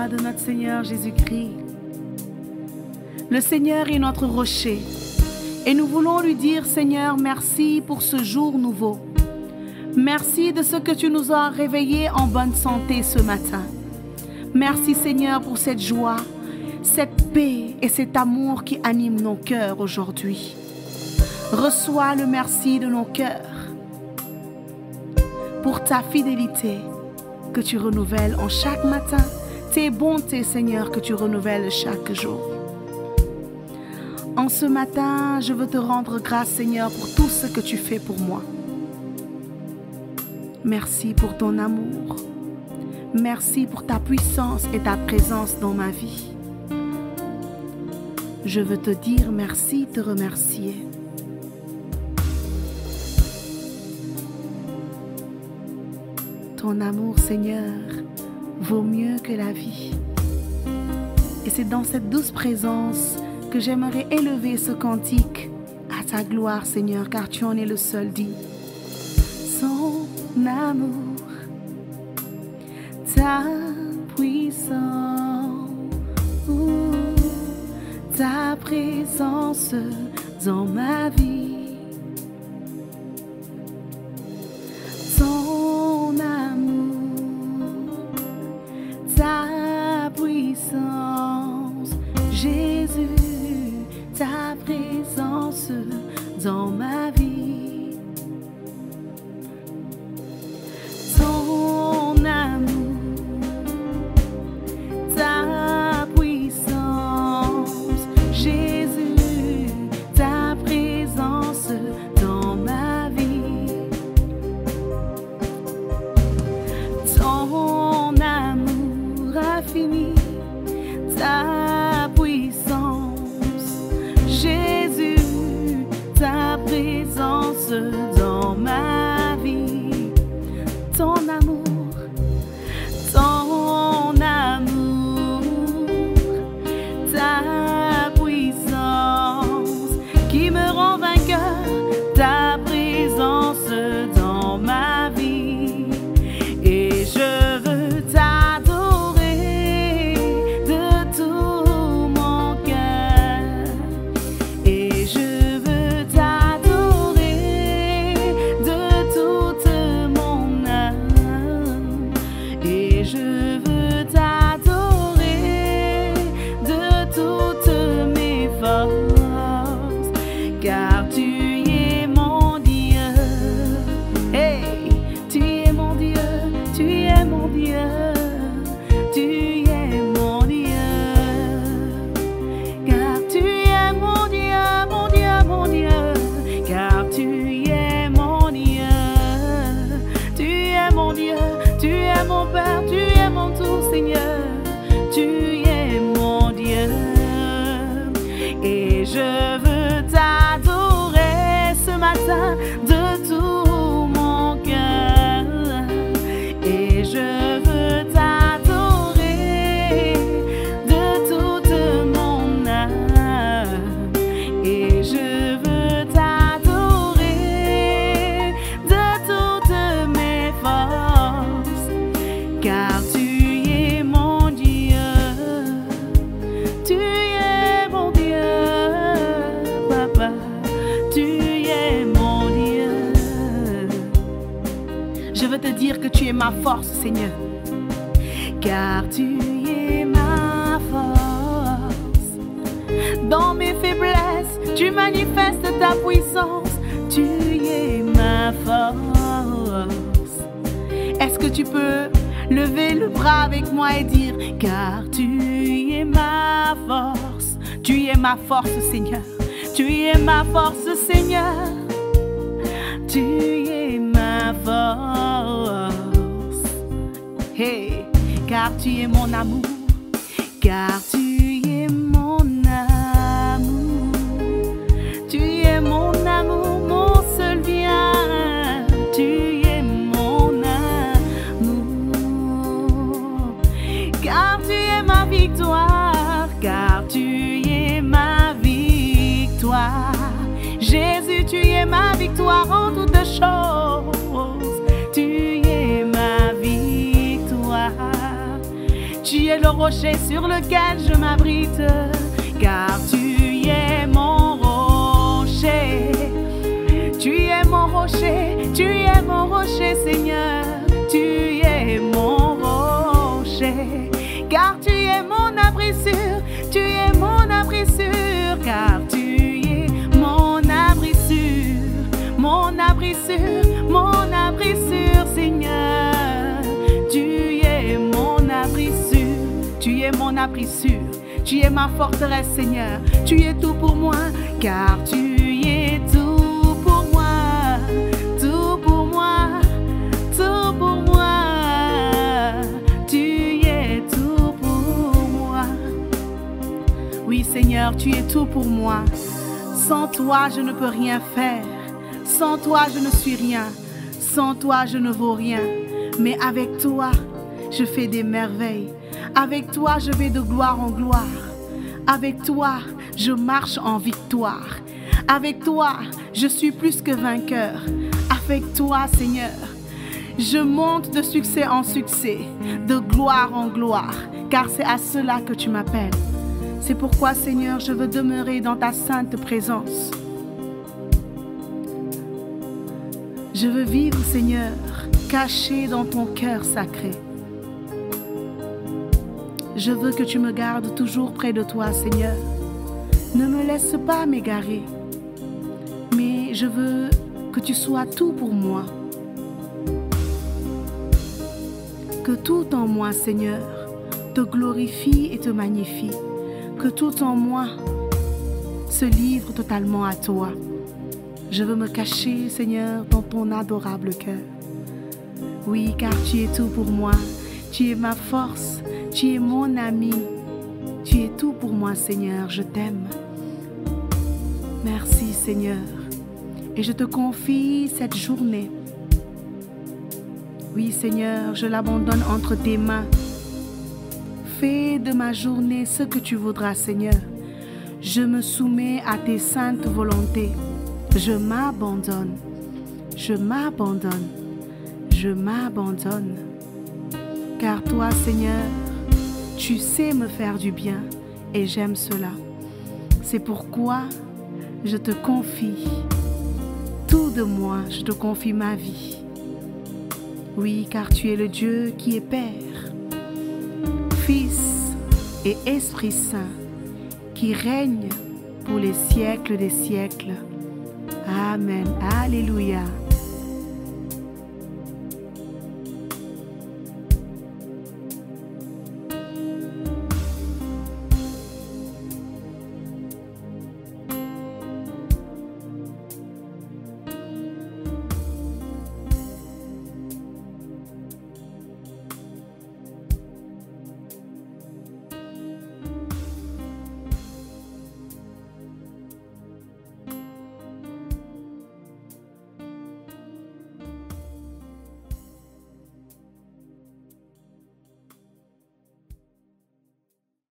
voix de notre Seigneur Jésus-Christ. Le Seigneur est notre rocher et nous voulons lui dire, Seigneur, merci pour ce jour nouveau. Merci de ce que tu nous as réveillés en bonne santé ce matin. Merci, Seigneur, pour cette joie, cette paix et cet amour qui animent nos cœurs aujourd'hui. Reçois le merci de nos cœurs pour ta fidélité que tu renouvelles en chaque matin, tes bontés, Seigneur, que tu renouvelles chaque jour. En ce matin, je veux te rendre grâce, Seigneur, pour tout ce que tu fais pour moi. Merci pour ton amour. Merci pour ta puissance et ta présence dans ma vie. Je veux te dire merci, te remercier. Ton amour, Seigneur, vaut mieux que la vie. Et c'est dans cette douce présence que j'aimerais élever ce cantique à ta gloire, Seigneur, car tu en es le seul digne. Son amour, ta puissance, ta présence dans ma vie. Son amour, ta puissance, Jésus, ta présence dans ma vie. Ton amour, ta puissance, Jésus, ta présence dans ma vie. Ton amour infini, ta puissance, Jésus, ta présence dans ma vie. Ton amour, ta puissance qui me rend vainqueur, ta présence dans ma vie. Et je veux t'adorer de tout mon cœur. Et je veux t'adorer de toute mon âme. Et je veux t'adorer de toutes mes forces, car tu es mon Dieu. Hey, tu es mon Dieu, tu es mon Dieu, tu es mon Dieu, car tu es mon Dieu, mon Dieu, mon Dieu, car tu es mon Dieu, tu es mon Dieu, tu es mon Père, tu es mon tout, Seigneur, tu es mon Dieu. Et je veux t'adorer ce matin de tout mon cœur. Et je veux t'adorer de toute mon âme. Et je veux t'adorer de toutes mes forces, car tu es mon Dieu. Tu es mon Dieu, Papa. Tu es mon Dieu. Je veux te dire que tu es ma force, Seigneur, car tu es ma force. Dans mes faiblesses, tu manifestes ta puissance. Tu es ma force. Est-ce que tu peux lever le bras avec moi et dire, car tu es ma force. Tu es ma force, Seigneur. Tu es ma force, Seigneur. Tu es ma force. Hey, car tu es mon amour. Car tu es mon amour. Tu es mon amour, mon seul bien. Tu es mon amour. Car tu es ma victoire. Car tu es ma victoire. Jésus, tu es ma victoire en toutes choses. Tu es ma victoire. Tu es le rocher sur lequel je m'abrite, car tu es mon rocher. Tu es mon rocher, tu es mon rocher, Seigneur. Tu es mon rocher, car tu es mon abri sûr. Tu es mon abri sûr, car tu es mon abri sûr. Mon abri sûr, mon abri sûr, Seigneur. Tu es mon abri sûr, tu es mon abri sûr. Tu es ma forteresse, Seigneur. Tu es tout pour moi, car tu es tout pour moi. Tout pour moi, tout pour moi. Tu es tout pour moi. Oui, Seigneur, tu es tout pour moi. Sans toi, je ne peux rien faire. Sans toi, je ne suis rien. Sans toi, je ne vaux rien. Mais avec toi, je fais des merveilles. Avec toi, je vais de gloire en gloire. Avec toi, je marche en victoire. Avec toi, je suis plus que vainqueur. Avec toi, Seigneur, je monte de succès en succès, de gloire en gloire, car c'est à cela que tu m'appelles. C'est pourquoi, Seigneur, je veux demeurer dans ta sainte présence. Je veux vivre, Seigneur, caché dans ton cœur sacré. Je veux que tu me gardes toujours près de toi, Seigneur. Ne me laisse pas m'égarer, mais je veux que tu sois tout pour moi. Que tout en moi, Seigneur, te glorifie et te magnifie. Que tout en moi se livre totalement à toi. Je veux me cacher, Seigneur, dans ton adorable cœur. Oui, car tu es tout pour moi. Tu es ma force. Tu es mon ami. Tu es tout pour moi, Seigneur. Je t'aime. Merci, Seigneur. Et je te confie cette journée. Oui, Seigneur, je l'abandonne entre tes mains. Fais de ma journée ce que tu voudras, Seigneur. Je me soumets à tes saintes volontés. Je m'abandonne. Je m'abandonne. Je m'abandonne. Car toi, Seigneur, tu sais me faire du bien et j'aime cela. C'est pourquoi je te confie tout de moi, je te confie ma vie. Oui, car tu es le Dieu qui est Père, Fils et Esprit Saint, qui règne pour les siècles des siècles. Amen. Alléluia.